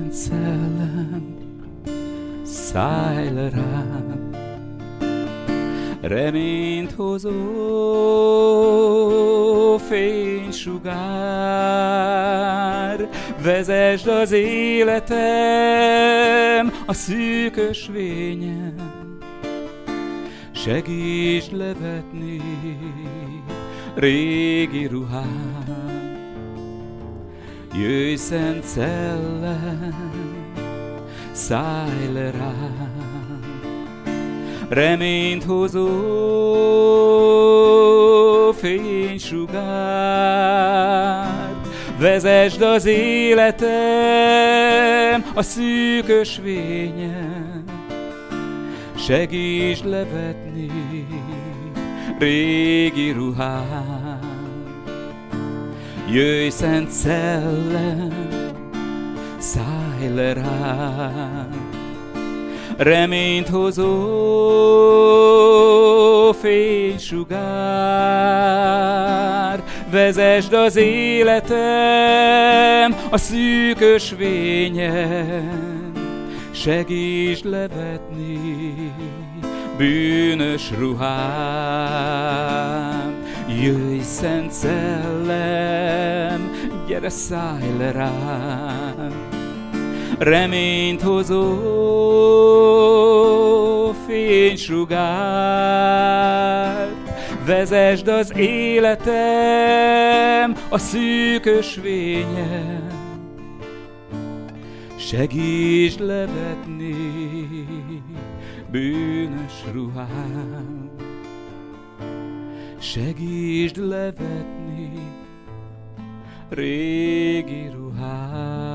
Szent Szellem, szállj le rám, reményt hozó fénysugár, vezesd az életem a szűkös vényen, segítsd levetni régi ruhám. Jöjj, Szent Szellem, szállj le rám, reményt hozó fénysugár, vezesd az életem a szűkös vényen, segítsd levetni régi ruhám. Jöjj, Szent Szellem, szállj le rám, reményt hozó fénysugár, vezesd az életem a szűkös vényen, segítsd levetni bűnös ruhám. Jöjj, Szent Szellem, gyere, szállj le rám, reményt hozó fénysugár, vezesd az életem a szűkös vényen, segítsd levetni bűnös ruhám. Segítsd levetni régi ruhám.